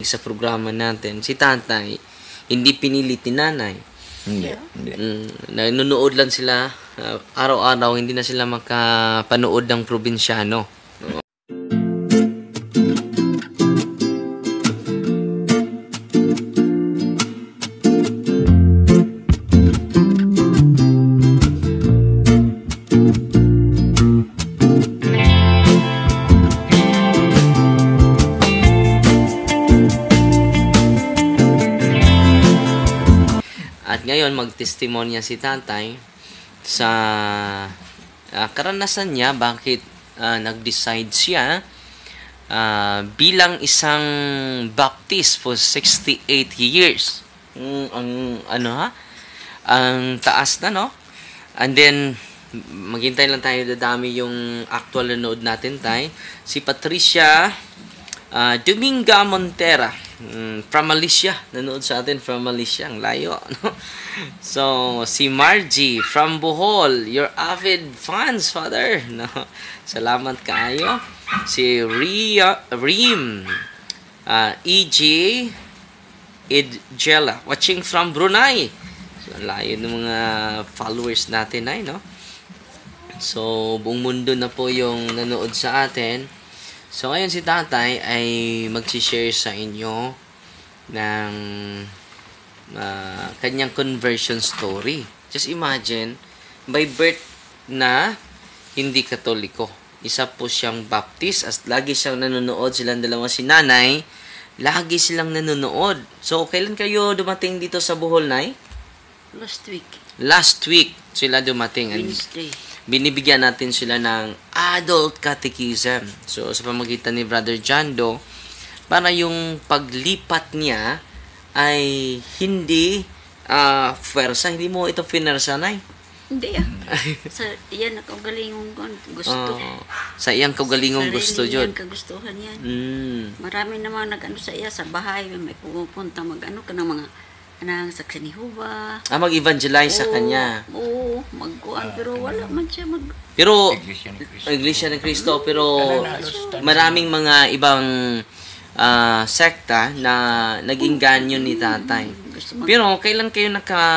sa programa natin, si tatay, hindi pinilit ni nanay. Hindi. Nanonood lang sila araw-araw, hindi na sila makapanood ng probinsyano. At ngayon, magtestimonya si tatay sa karanasan niya, bakit nag-decide siya bilang isang Baptist for 68 years. Ang taas na, no? And then, maghintay lang tayo, dadami yung actual na nood natin, tay. Si Patricia Dominga Montera, from Malaysia. Nanood sa atin from Malaysia. Ang layo, no? So, si Margie from Bohol. Your avid fans, Father. No? Salamat kaayo. Si Reem. EJ Idjela. Watching from Brunei. So, ang layo ng mga followers natin ay, no? So, buong mundo na po yung nanood sa atin. So, ngayon si tatay ay mag-share sa inyo ng kanyang conversion story. Just imagine, by birth na hindi Katoliko. Isa po siyang Baptist. As lagi siyang nanonood, silang dalawa si nanay, lagi silang nanonood. So, kailan kayo dumating dito sa Bohol, Nay? Last week. Last week sila dumating. Wednesday. Binibigyan natin sila ng adult catechism. So, sa pamagitan ni Brother Jando, para yung paglipat niya ay hindi pwersa. Hindi mo ito finarsanay. Hindi Sa iyan ang kaugalingong gusto. Sa iyang kaugalingong gusto, Jod. Sarili kagustuhan yan. Marami namang nag-ano sa iya, sa bahay, may pupunta mag-ano ka ng mga anang sa Kanihuba. Mag-evangelize sa kanya. Oo, magkuhan, pero wala man siya Pero, Iglesia ni Cristo. Iglesia ni Cristo, pero maraming mga ibang sekta na naging ganyo ni tatay. Pero, kailan kayo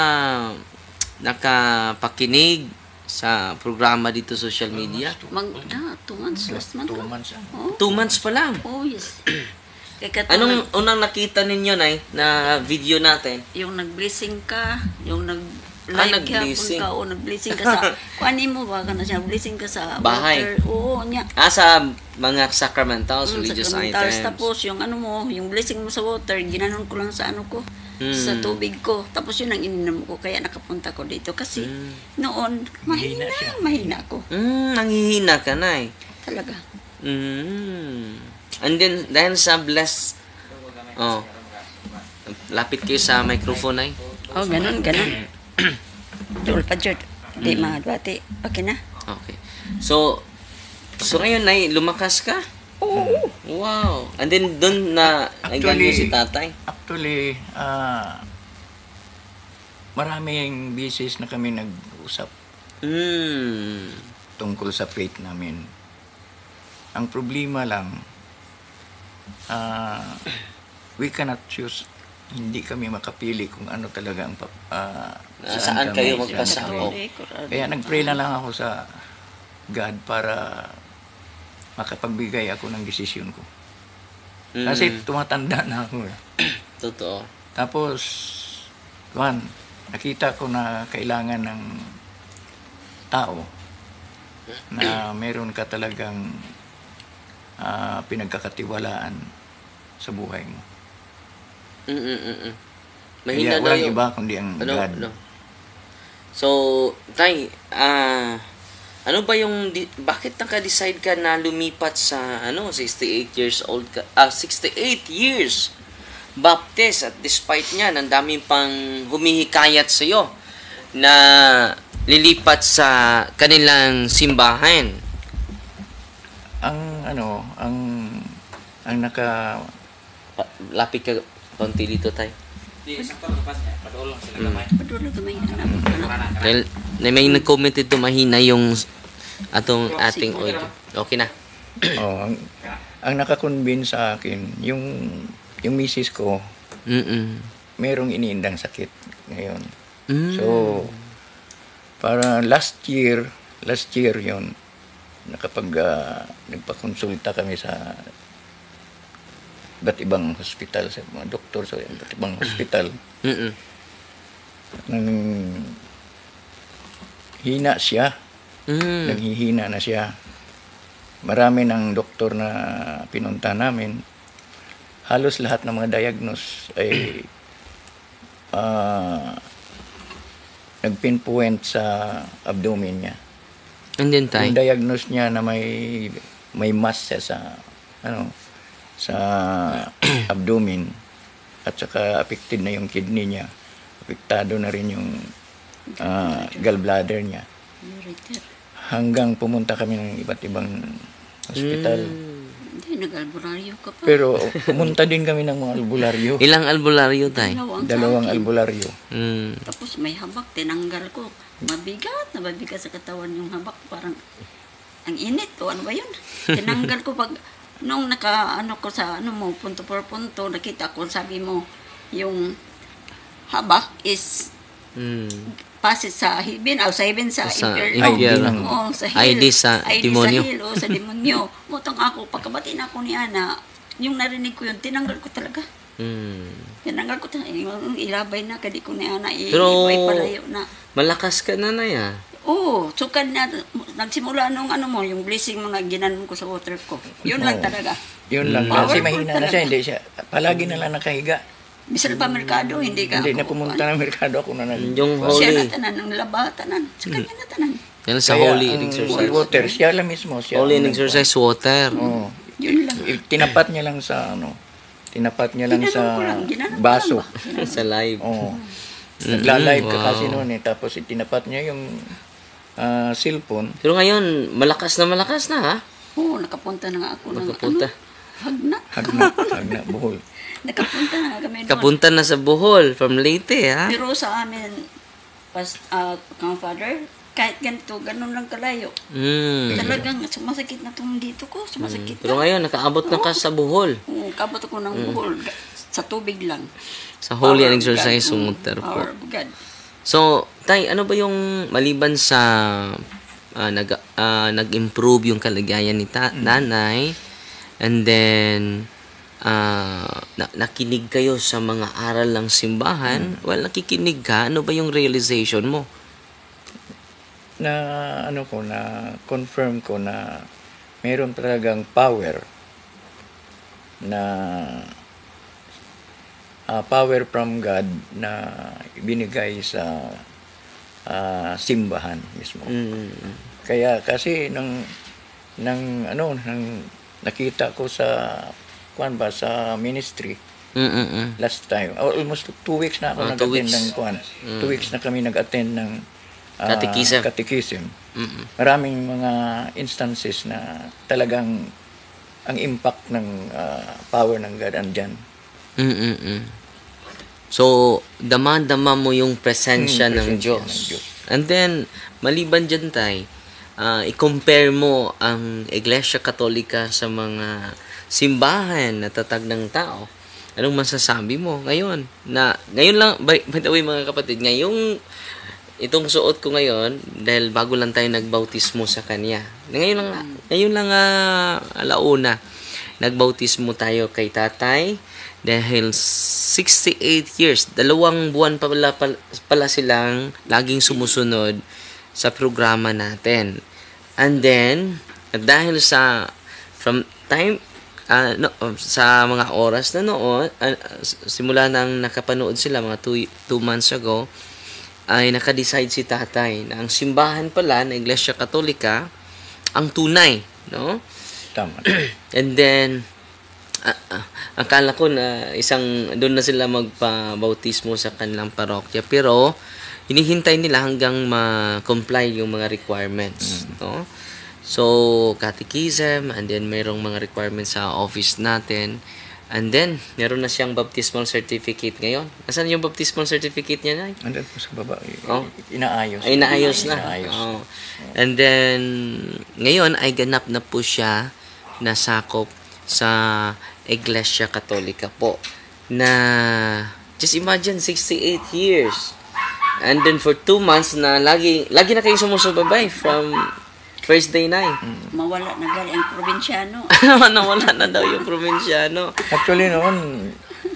nakapakinig sa programa dito sa social media? 2 months, last month. 2 months. 2 months pa lang. Oh, yes. Anong unang nakita ninyo, Nay, na video natin? Yung nag-blessing ka, yung nag-live nag-blessing. ka, o nag-blessing ka sa, kuhanin mo ba ka na siya, blessing ka sa bahay. water. Oo, niya. Sa mga sacramentals, religious items. Tapos yung ano mo, yung blessing mo sa water, ginanon ko lang sa ano ko, sa tubig ko. Tapos yun ang ininom ko, kaya nakapunta ko dito. Kasi noon, mahina ako. Nanghihina ka, Nay. Talaga. And then, dahil sa bless, lapit kayo sa microphone, Nay. Oh, ganun. Dul pa, Jod. Di mahadwati. Okay na. Okay. So ngayon, Nay, lumakas ka? Oo. Wow. And then, doon na nagganyo si tatay? Actually, maraming beses na kami nag-usap tungkol sa faith namin. Ang problema lang, we cannot choose. Hindi kami makapili kung ano talaga ang saan kayo magpasako. Kaya nag-pray na lang ako sa God para makapagbigay ako ng desisyon ko. Kasi tumatanda na ako. Totoo. Tapos, nakita ko na kailangan ng tao na meron ka talagang pinagkakatiwalaan sa buhay mo. Mahina Kaya walang iba kundi ang God. So, Tay, ano ba yung bakit naka-decide ka na lumipat sa 68 years old ka, 68 years Baptist, at despite niya, ang daming pang humihikayat sa iyo na lilipat sa kanilang simbahan. Ang Lapit ka konti dito, Tay. Padulo gamay. Dahil may nag-comment dito, mahina yung ating audio. Okay na. ang nakakonvince sa akin, yung yung misis ko, Mm. merong iniindang sakit ngayon. Mm. So, para last year yon nagpakonsulta kami sa iba't ibang hospital, sa mga doktor sa iba't ibang hospital. Mm. Nang hina siya, Mm. naghihina na siya. Marami ng doktor na pinunta namin. Halos lahat ng mga diagnose ay nagpinpoint sa abdomen niya. And then, Tay? Yung diagnose niya na may mass siya sa abdomen, at saka affected na yung kidney niya. Apektado na rin yung gallbladder niya. Ureter. Hanggang pumunta kami ng iba't ibang hospital. Hindi, nag-albularyo ka pa. Pero pumunta din kami ng mga albularyo. Ilang albularyo, Tay? Dalawang albularyo. Mm. Tapos may habak, tinanggal ko. Mabigat sa katawan yung habak. Parang, ang init o ano ba yun? Tinanggal ko pag, nung ko sa punto por punto, nakita ko, sabi mo, yung habak is pasit sa hibin, sa hibin sa impyerno. impyerno. Oo, sa ID sa demonyo. Sa demonyo. Mutong ako, pagkabati na ako ni Ana, yung narinig ko yun, tinanggal ko talaga. Tinanggal ko talaga. Yung ilabay na, kadi ko ni Ana, Pero, palayo na. malakas ka na, Nay, ah. Oo, sukad na, nagsimula nung yung blessing mo na ginanon ko sa water ko. Yun lang talaga. Yun lang. Kasi mahina na siya, hindi siya. Palagi na lang nakahiga. Bisan pa merkado, hindi ka Hindi na pumunta ng merkado ako na Yung Siya na holy. tanan, ng laba, tanan. Sa kanya na tanan. Yan sa Kaya holy ang exercise. water, siya lang mismo. Siya Holy ang exercise water. Oo. Yun lang. Tinapat niya lang sa tinapat niya lang Ginanon ko lang, sa ginanon ko baso. lang. Sa live. Oo. Nagla-live ka Wow. kasi noon tapos itinapat niya yung cellphone. Pero ngayon, malakas na, ha? Oo, nakapunta na nga ako ng Nakapunta. Hagna. Hagna, buhol. Nakapunta na nga kami doon. Kapunta na sa Bohol from Leyte, ha? Pero sa amin, kang father, kahit ganito, ganun lang kalayo. Talagang sumasakit na itong dito ko, sumasakit Pero na. ngayon, nakaabot na ka sa Bohol. Oo, kabot ako ng buhol, sa tubig lang. Sa holy Power of exercise God. water po. Power of God. So, Tay, ano ba yung maliban sa nag-improve yung kalagayan ni nanay, and then nakinig kayo sa mga aral ng simbahan, well, nakikinig ka, ano ba yung realization mo? Na confirm ko na meron talagang power na power from God na ibinigay sa simbahan mismo. Kaya kasi nang nakita ko sa sa ministry last time, almost 2 weeks na ako 2 nag-attend weeks. ng 2 weeks na kami nag-attend ng catechism. Maraming mga instances na talagang ang impact ng power ng God andyan. So, dama-dama mo yung presensya ng presensya Diyos. ng Diyos. And then, maliban dyan, Tay, i-compare mo ang Iglesia Katolika sa mga simbahan na tatag ng tao. Anong masasabi mo ngayon? Ngayon lang, by the way mga kapatid, itong suot ko ngayon, dahil bago lang tayo nagbautismo sa kanya. Ngayon lang alauna, nagbautismo tayo kay tatay, dahil 68 years, 2 buwan pala silang laging sumusunod sa programa natin. And then, dahil sa mga oras na noon, simula nang nakapanood sila mga 2 months ago, ay nakadecide si tatay na ang simbahan pala na Iglesia Katolika ang tunay, no? Tama. And then akala ko na doon na sila magpabautismo sa kanilang parokya, pero hinihintay nila hanggang ma-comply yung mga requirements, no? So, catechism, and then mayroong mga requirements sa office natin. And then, meron na siyang baptismal certificate ngayon. Nasaan yung baptismal certificate niya, Nay? Andun po sa baba. Oh. Inaayos. Ay, naayos na. Inaayos. Oh. And then, ngayon ay ganap na po siya nasakop sa Iglesia Katolika po. Na, just imagine, 68 years. And then for 2 months na lagi na kayong sumusubaybay from first day na. Mawala na gali ang probinsyano. Nawala na daw yung probinsyano. Actually noon,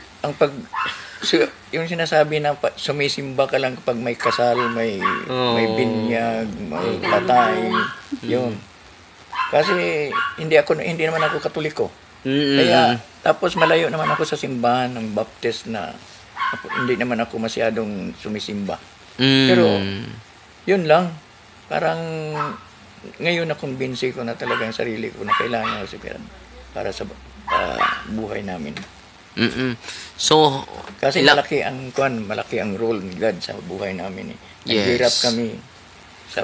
yung sinasabi na sumisimba ka lang kapag may kasal, may binyag, may patay, yun. Kasi hindi naman ako Katoliko. Kaya tapos malayo naman ako sa simbahan ng Baptist na hindi naman ako masyadong sumisimba. Pero yun lang, parang ngayon na kumbinsi ko na talaga ang sarili ko na kailangan ko para sa buhay namin. So, kasi malaki ang role ni God sa buhay namin. Naghirap kami sa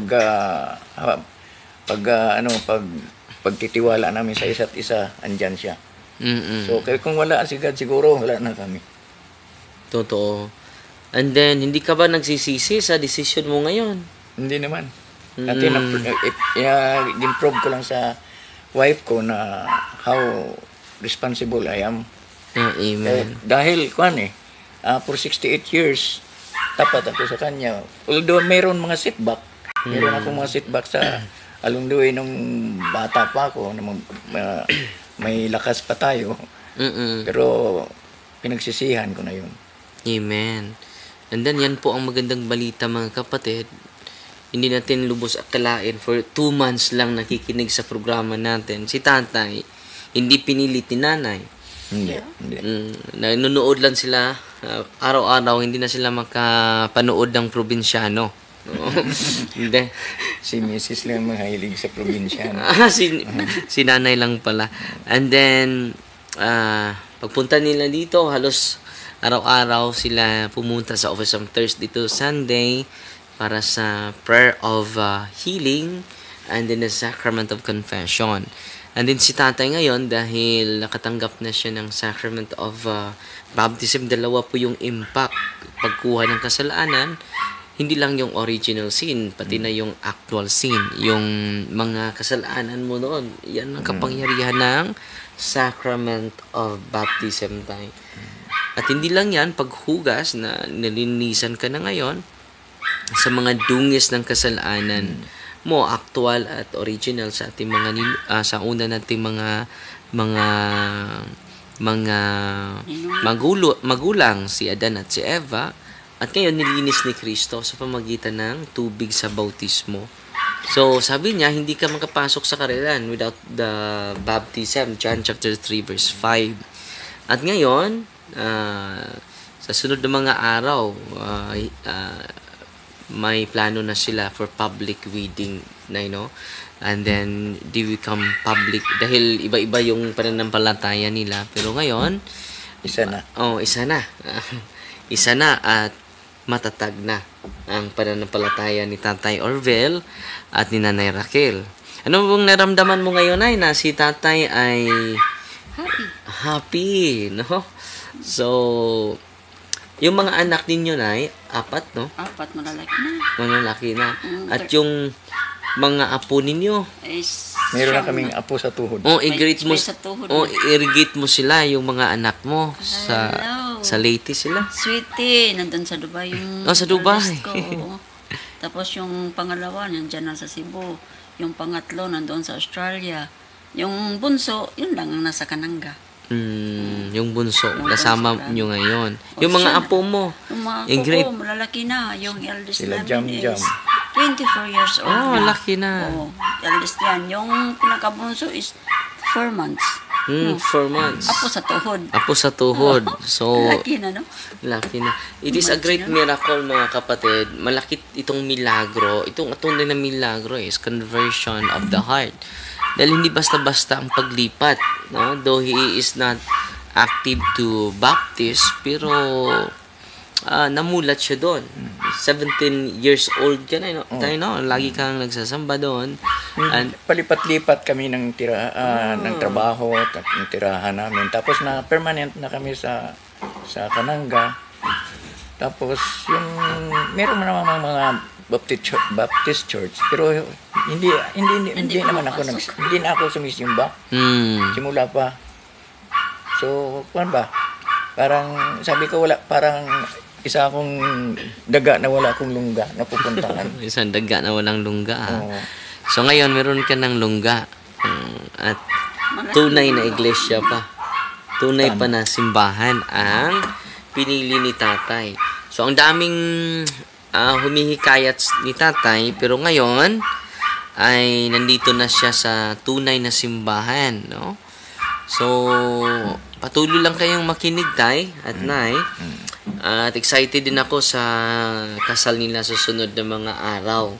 pagtitiwala namin sa isa't isa, andyan siya. So, kung wala si God, siguro wala na kami. Totoo. And then, hindi ka ba nagsisisi sa decision mo ngayon? Hindi naman. At in-improve ko lang sa wife ko na how responsible I am. Amen. Dahil, for 68 years, tapat ako sa kanya. Although mayroon mga setback, mayroon akong mga setback sa along the way nung bata pa ako, may lakas pa tayo. Pero, pinagsisihan ko na yun. Amen. And then, yan po ang magandang balita, mga kapatid. Hindi natin lubos akalain for 2 months lang nakikinig sa programa natin. Si tatay, hindi pinilit ni nanay. Hindi. Nanonood lang sila araw-araw, hindi na sila makapanood ng probinsyano. Hindi. Si Mrs. lang mahilig sa probinsyano. si nanay lang pala. And then, pagpunta nila dito, halos araw-araw sila pumunta sa office from Thursday to Sunday para sa prayer of healing and then the sacrament of confession. And then si tatay ngayon, dahil nakatanggap na siya ng sacrament of baptism, dalawa po yung impact. Pagkuha ng kasalanan, hindi lang yung original sin, pati na yung actual sin. Yung mga kasalanan mo noon, yan ang kapangyarihan ng sacrament of baptism tayo. At hindi lang yan, paghugas na nilinisan ka na ngayon sa mga dungis ng kasalanan mo, actual at original sa ating mga sa una nating mga magulang, si Adan at si Eva, at ngayon nilinis ni Kristo sa pamagitan ng tubig sa bautismo. So sabi niya, hindi ka makapasok sa karelan without the baptism, John chapter 3 verse 5. At ngayon sa sunod na mga araw, may plano na sila for public wedding na, and then they become public dahil iba-iba yung pananampalataya nila, pero ngayon isa na isa na at matatag na ang pananampalataya ni Tatay Orvel at ni Nanay Raquel. Ano bang naramdaman mo ngayon ay na si Tatay ay happy, no? So yung mga anak ninyo na 4, no? 4, malalaki na. Malalaki na. At yung mga apo ninyo, meron na kaming apo sa tuhod. i-greet mo i-greet mo sila, yung mga anak mo sa Leyte sila. Sweetie, nandun sa Dubai yung sa Dubai. Ko. Tapos yung pangalawa, nandiyan na sa Cebu. Yung pangatlo, nandun sa Australia. Yung bunso, yun lang ang nasa Kananga. Yung bunso, kasama nyo ngayon. Yung mga apo mo. Yung mga apo ko, malalaki na. Yung eldest sila namin Jam. is 24 years old. Laki na. Eldest yan. Yung pinakabunso is 4 months. 4 months. Apo sa tuhod. So, laki na, no? Laki na. It is a great miracle, mga kapatid. Malaki itong milagro. Itong tunay na milagro is conversion of the heart. Dahil hindi basta-basta ang paglipat, no? Though he is not active to baptize, pero namulat siya doon. 17 years old ka na, no? Tayo, no? Lagi kang nagsasamba doon. And Palipat-lipat kami ng trabaho at ng tirahan namin. Tapos na permanent na kami sa Kananga. Tapos yung meron naman mga Baptist Church, pero hindi naman ako hindi na ako sumisimba. Simula pa. So, kuan ba? Parang, sabi ko wala, parang isa akong daga na wala akong lungga na pupuntahan. Isang daga na walang lungga. Oo. So ngayon, meron ka ng lungga. At tunay na iglesia pa. Tunay pa na simbahan ang pinili ni tatay. So ang daming humihikayat ni tatay, pero ngayon ay nandito na siya sa tunay na simbahan, no? So patuloy lang kayong makinig, tay at nay. At excited din ako sa kasal nila sa sunod na mga araw.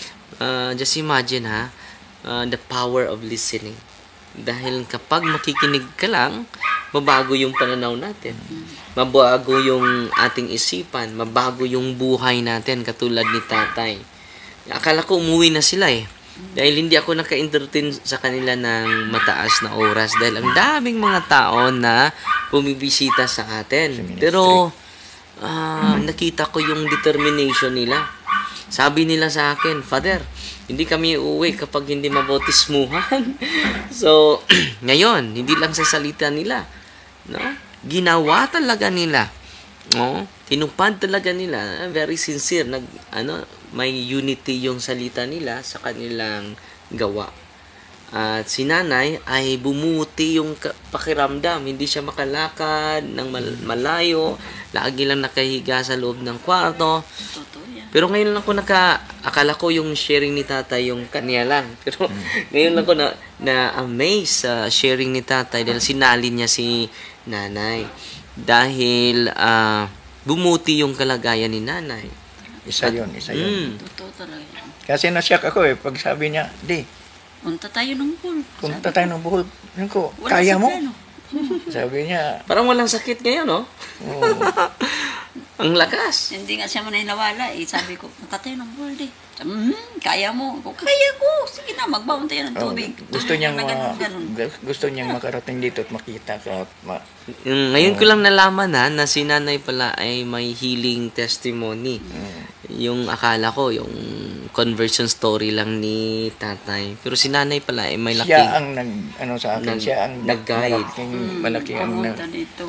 Just imagine the power of listening. Dahil kapag makikinig ka lang, mabago yung pananaw natin. Mabago yung ating isipan, mabago yung buhay natin katulad ni tatay. Akala ko umuwi na sila dahil hindi ako naka-entertain sa kanila ng mataas na oras dahil ang daming mga tao na bumibisita sa atin. Pero nakita ko yung determination nila. Sabi nila sa akin, Father, hindi kami uuwi kapag hindi mabautismuhan. So, ngayon, hindi lang sa salita nila, no? Ginawa talaga nila. No? Tinupad talaga nila, very sincere, may unity yung salita nila sa kanilang gawa. At si nanay ay bumuti yung pakiramdam. Hindi siya makalakad ng malayo. Lagi lang nakahiga sa loob ng kwarto. Totoo yan. Pero ngayon lang ako akala ko yung sharing ni tatay yung kanya lang. Pero ngayon lang ako na-amaze sa sharing ni tatay dahil sinalin niya si nanay. Dahil bumuti yung kalagayan ni nanay. Isa yun. Totoo talaga yan. Kasi nasyak ako pag sabi niya, di, Punta tayo ng pool. punta tayo ng Bohol. Ano ko, Wala kaya sa mo? plano. Sabi niya, Parang walang sakit ngayon, no? oh, Ang lakas. Hindi nga siya maniniwala Sabi ko, punta tayo ng pool di. Sabi, kaya mo. Ako, kaya ko. Sige na, magbaon tayo ng tubig. gusto Tubig niyang na ganun. gusto niyang makarating dito at makita ka at Ngayon ko lang nalaman na si nanay pala ay may healing testimony. Yung akala ko, yung conversion story lang ni tatay. Pero si nanay pala ay may siya laking... ang sa akin, siya ang nag-guide. malaki ang Pumunta dito.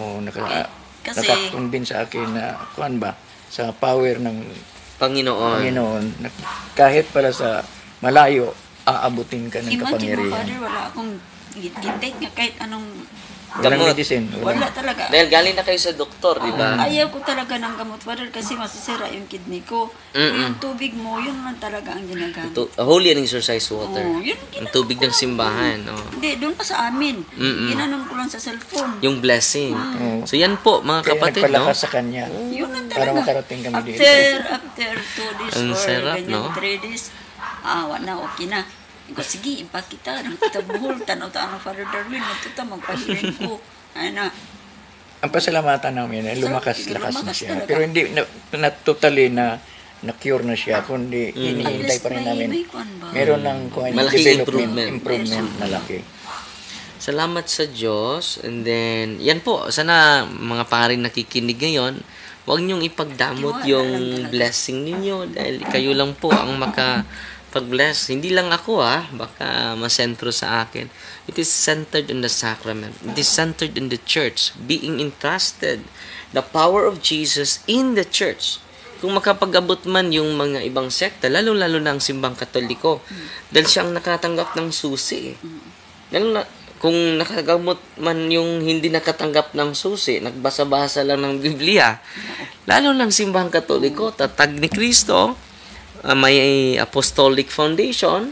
Kasi- naka-convince sa akin na kuan ba sa power ng Panginoon. Panginoon na kahit pala sa malayo aabutin ka ng Imagine mo, kapangyarihan. Father, wala akong gitgit nga kahit anong Walang Gamot. medicine. wala talaga. Dahil galing na kayo sa doktor, di ba? Ayaw ko talaga ng gamot, Father, kasi masisira yung kidney ko. Yung tubig mo, yun lang talaga ang ginagamit. Holy and exercise water. Yun, Ang tubig ng simbahan. Oh. Hindi, doon pa sa amin. Ginanon ko lang sa cellphone. Yung blessing. Oo. So yan po, mga Kaya kapatid, no? nagpalakas sa kanya Yun lang para talaga. makarating kami dito. After 2 days Ang or sarap, ganyan, no? 3 days, wala, okay na. Iko, sige, ipakita. Nakita buhol, tanaw-tanaw, Father Darwin, magtuta, magpahirin ko. Ay na. Ang pasalamatan namin ay lumakas Lumakas na siya. talaga. Pero hindi na totally na cure na siya, kundi hinihintay pa rin namin. May kwan ba? Meron ng Malaking improvement na laki. Salamat sa Diyos. And then, yan po, sana mga paring nakikinig ngayon, huwag niyong ipagdamot Tiwala yung lang talaga. blessing ninyo dahil kayo lang po ang makapag-bless. Hindi lang ako baka masentro sa akin. It is centered in the sacrament. It is centered in the church, being entrusted the power of Jesus in the church. Kung makapag-abot man yung mga ibang sekta, lalo-lalo na ang simbang katoliko, dahil siyang nakatanggap ng susi. Lalo na, kung nakagamot man yung hindi nakatanggap ng susi, nagbasa-basa lang ng Biblia, lalo ng simbang katoliko, tatag ni Kristo, may apostolic foundation,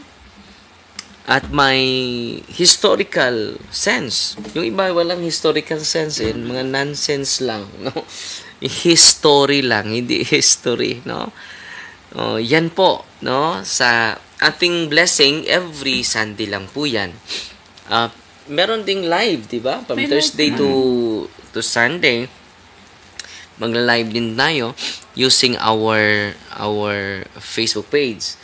at may historical sense. Yung iba walang historical sense, mga nonsense lang, no? History lang, hindi history, no? Yan po, no? Sa ating blessing, every Sunday lang po yan. Meron ding live, di ba? From May Thursday to Sunday, magla-live din tayo using our Facebook page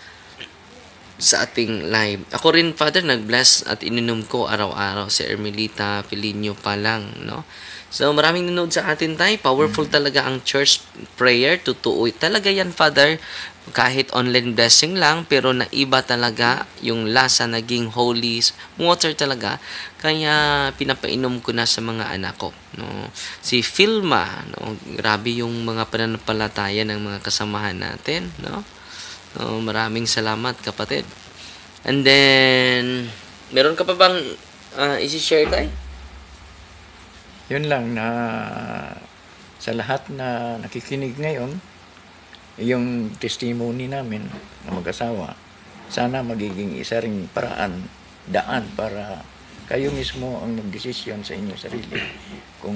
sa ating live. Ako rin, Father, nag-bless at ininom ko araw-araw si Ermelita Pilinio pa lang, no? So, maraming nanood sa atin, Tay. Powerful talaga ang church prayer. Totoo talaga yan, Father. Kahit online blessing lang, pero naiba talaga yung lasa, naging holy water talaga. Kaya pinapainom ko na sa mga anak ko. No? Si Filma, no? Grabe yung mga pananampalataya ng mga kasamahan natin. No? No, maraming salamat, kapatid. And then, meron ka pa bang isi-share, Tay? Yun lang na sa lahat na nakikinig ngayon, yung testimony namin na mag-asawa, sana magiging isa ring paraan, daan para kayo mismo ang magdesisyon sa inyong sarili kung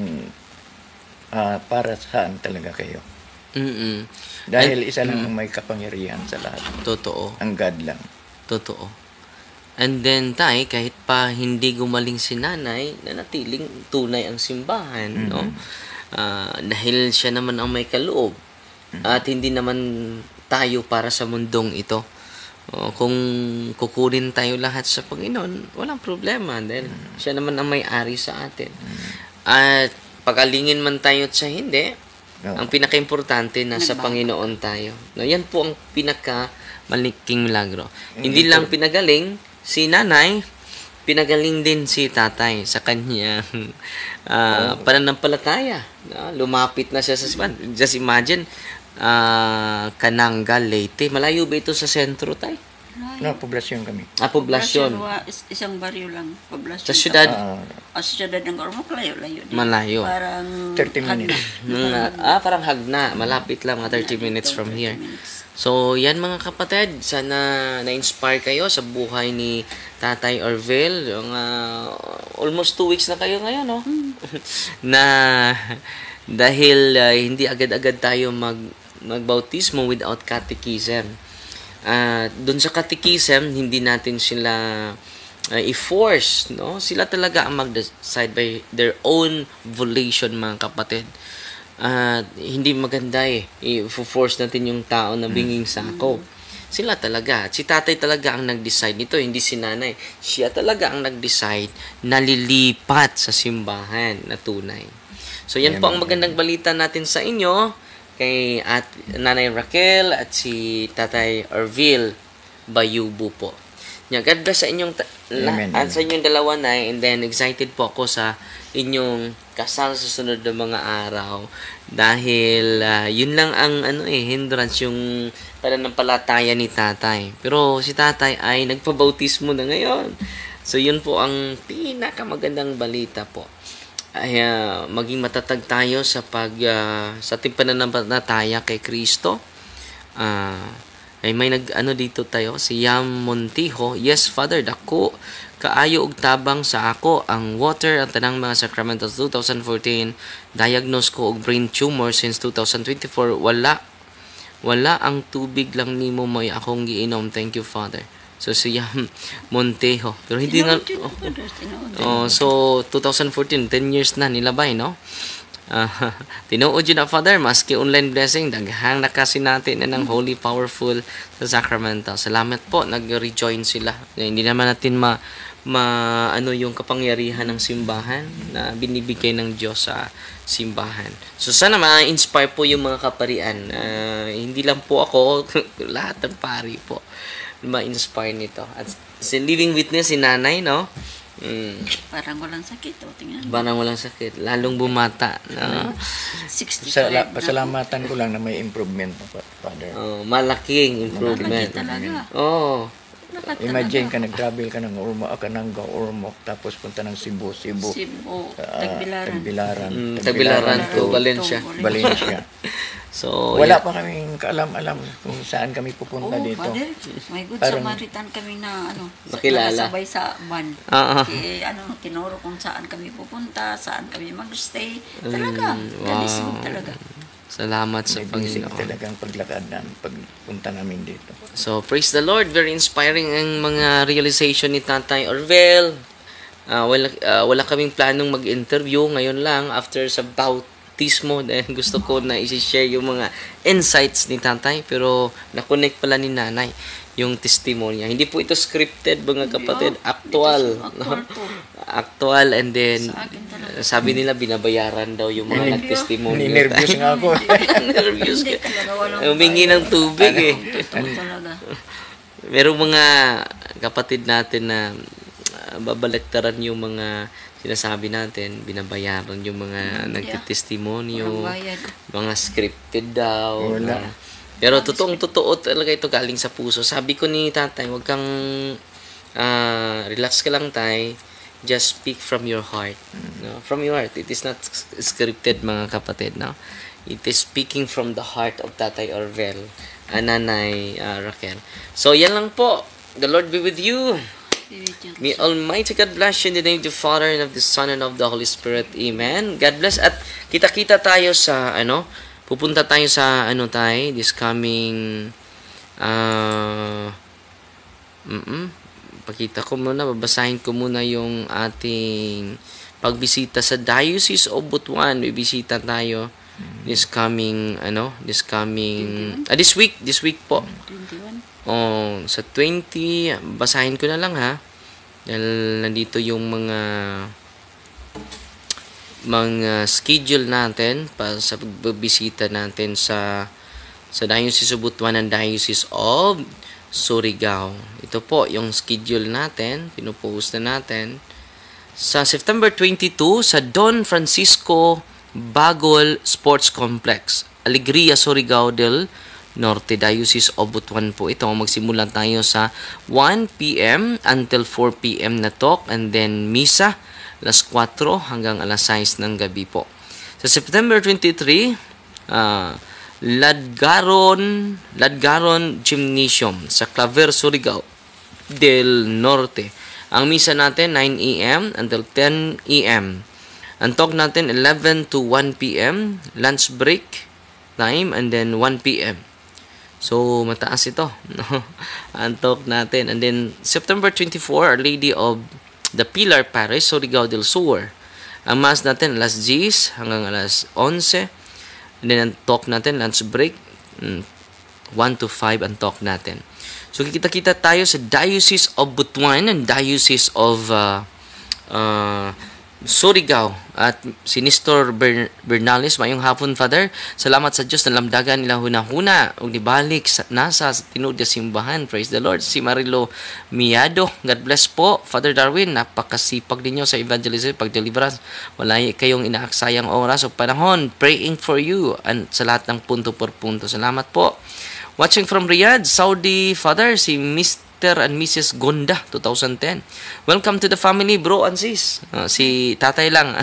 para saan talaga kayo. Mm-mm. Dahil isa lang ang may kapangyarihan sa lahat. Totoo. Ang God lang. Totoo. And then, Tay, kahit pa hindi gumaling si nanay, nanatiling tunay ang simbahan, no? Dahil siya naman ang may kaloob. At hindi naman tayo para sa mundong ito. Kung kukunin tayo lahat sa Panginoon, walang problema. Dahil siya naman ang may-ari sa atin. At pagalingin man tayo at sa hindi, ang pinaka-importante na sa Panginoon tayo. No, yan po ang pinaka-maliking milagro. Hindi lang pinagaling si nanay, pinagaling din si tatay sa kanyang pananampalataya. Lumapit na siya sa simbahan. Just imagine, Kananga, Leyte. Malayo ba ito sa sentro, Tay? No, poblasyon kami. Poblasyon. Isang baryo lang. Poblasyon. Sa syudad? Sa syudad ng Ormoc, layo-layo din. Malayo. Parang 30 minutes. Parang Hagna. Malapit lang, mga 30 minutes from here. So, yan mga kapatid. Sana na-inspire kayo sa buhay ni Tatay Orville. Yung, almost 2 weeks na kayo ngayon, no? Na dahil hindi agad-agad tayo magbautismo without catechism. Doon sa catechism, hindi natin sila i-force, no? Sila talaga ang mag-decide by their own volition, mga kapatid. Hindi maganda i-force natin yung tao na binging sako. Sila talaga. Si tatay talaga ang nag-decide nito, hindi si nanay. Siya talaga ang nag-decide na lilipat sa simbahan na tunay. So, yan po ang magandang balita natin sa inyo kay Nanay Raquel at si Tatay Orville Bayubo po. God bless sa inyong sa inyong dalawa na, and then excited po ako sa inyong kasal sa sunod na mga araw dahil yun lang ang hindrance, yung pananampalataya ni tatay. Pero si tatay ay nagpabautismo na ngayon. So yun po ang pinakamagandang balita po. Ay maging matatag tayo sa sa ating pananampalataya kay Kristo. Ay may dito tayo, si Yam Montijo. Yes, Father, dako kaayo og tabang sa ako ang water ang tanang mga sacramentals 2014. Diagnose ko og brain tumor since 2024. Wala ang tubig lang nimo may akong giinom. Thank you, Father. So si Yam Montejo. Pero hindi nga so 2014, 10 years na nilabay, no? Tinuod yun na, Father, maski online blessing, daghang nakasi natin na ng holy, powerful sa sacramental. Salamat po, nag-rejoin sila. Hindi naman natin yung kapangyarihan ng simbahan na binibigay ng Diyos sa simbahan. So sana ma-inspire po yung mga kaparian. Hindi lang po ako, lahat ng pari po ma-inspire nito. At si living witness, si nanay, no? Parang walang sakit. Tingnan. Parang walang sakit. Lalong bumata. No? 65 Pasalamatan ko lang na may improvement, Father. Malaking improvement. Malaki talaga. Imagine ka, nag-travel ka ng Ormoc, tapos punta ng Cebu, Tagbilaran to Valencia. So, wala pa kaming kaalam-alam kung saan kami pupunta dito. May good Samaritan kami na nakilala. Sabay sa van. Tinuro kung saan kami pupunta, saan kami magstay. Talaga, galing talaga. Salamat sa Panginoon. Talagang paglakad namin, pagpunta namin dito. So, praise the Lord. Very inspiring ang mga realization ni Tatay Orville. Wala kaming planong mag-interview ngayon lang after sa bautismo. Dahil gusto ko na i-share yung mga insights ni Tatay. Pero na-connect pala ni Nanay yung testimony niya. Hindi po ito scripted, mga kapatid. Actual. Actual, and then Sa akin talaga. sabi nila binabayaran daw yung mga nag-testimony. Ninervyos nga ako. Nervous Hindi ka. talaga walang Humingi ng tubig eh. Totoo talaga. Merong mga kapatid natin na babalektaran yung mga sinasabi natin, binabayaran yung mga nagtitestimonyo, Walang bayad. mga scripted daw. Wala. Pero totoo talaga ito galing sa puso. Sabi ko ni tatay, wag kang relax ka lang tay. Just speak from your heart. No? From your heart. It is not scripted, mga kapatid. No? It is speaking from the heart of Tatay Orvel, Nanay Raquel. So, yan lang po. The Lord be with you. May Almighty God bless you in the name of the Father and of the Son and of the Holy Spirit. Amen. God bless. At kita-kita tayo sa, pupunta tayo sa, tayo, this coming, pakita ko muna, babasahin ko muna yung ating pagbisita sa Diocese of Butuan. Bibisita tayo this week po. 21. Oh, sa 20, basahin ko na lang ha. Dahil nandito yung mga schedule natin para sa pagbibisita natin sa Diocese of Butuan and Diocese of Surigao. Ito po yung schedule natin, pinupost na natin. Sa September 22, sa Don Francisco Bagol Sports Complex, Alegria, Surigao del Norte, Diocese of Butuan po ito. Magsimula tayo sa 1 p.m. until 4 p.m. na talk, and then misa, alas 4 hanggang alas 6 ng gabi po. Sa September 23, Ladgaron Gymnasium sa Claver, Surigao del Norte. Ang misa natin 9 a.m. until 10 a.m. Ang talk natin 11 to 1 p.m. Lunch break time, and then 1 p.m. So mataas ito, no? Ang talk natin. And then September 24, Our Lady of the Pilar Parish, Surigao del Sur. Ang mass natin alas 10 hanggang alas 11. And then, ang talk natin, lunch break, 1 to 5 ang talk natin. So, kita-kita tayo sa Diocese of Butuan and Diocese of Surigao. At si Nestor Bernales, mayong hapon, Father. Salamat sa Diyos na lamdagan nila hunahuna o nibalik nasa tinuod na simbahan. Praise the Lord. Si Marilo Miado, God bless po. Father Darwin, napakasipag ninyo sa evangelism, pag-deliverance. Wala kayong inaaksayang oras o panahon. Praying for you and sa lahat ng punto por punto. Salamat po. Watching from Riyadh, Saudi, Father, si Mr. and Mrs. Gonda, 2010. Welcome to the family, bro and sis. Si tatay lang,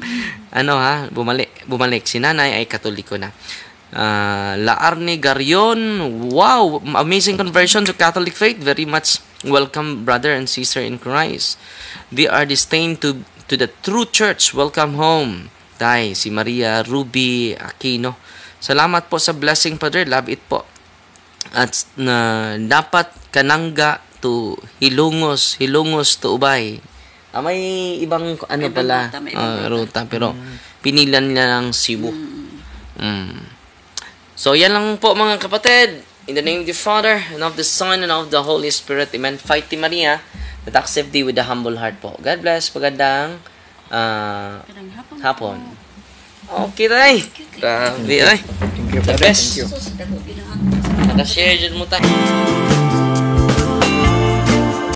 bumalik. Si nanay ay katoliko na. Laarne Garion, wow, amazing conversion to Catholic faith. Very much welcome, brother and sister in Christ. They are destined to the true church. Welcome home. Tay, si Maria Ruby Aquino. Salamat po sa blessing, Father. Love it po. At dapat kanangga to Hilongos to Ubay. May ibang pala ruta, pero pinilan nila ng Cebu. So yan lang po, mga kapatid. In the name of the Father and of the Son and of the Holy Spirit. Amen. Fight ti Maria that accept thee with a humble heart po. God bless. Pagandang hapon. Okay, tay. Grabe, ay. Thank you, The Father. best. Thank you. Naka-share dyan mo tayo.